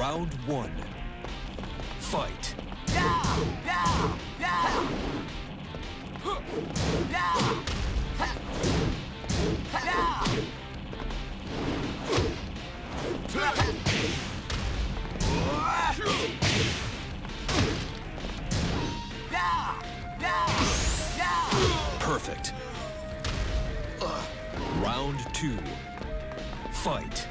Round one. Fight. Perfect. Round two. Fight.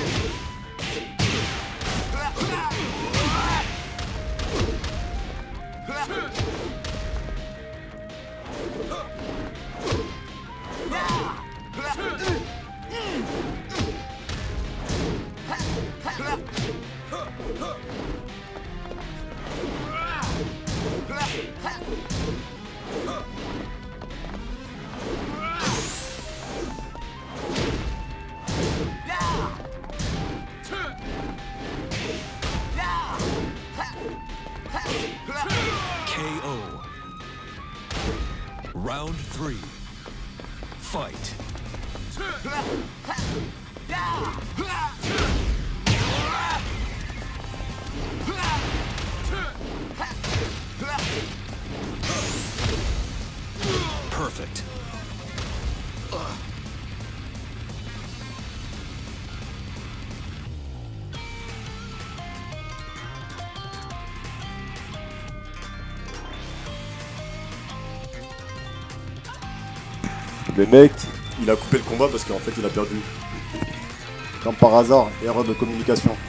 KO. Round three. Fight. Perfect. Le mec, il a coupé le combat parce qu'en fait il a perdu. Comme par hasard, erreur de communication.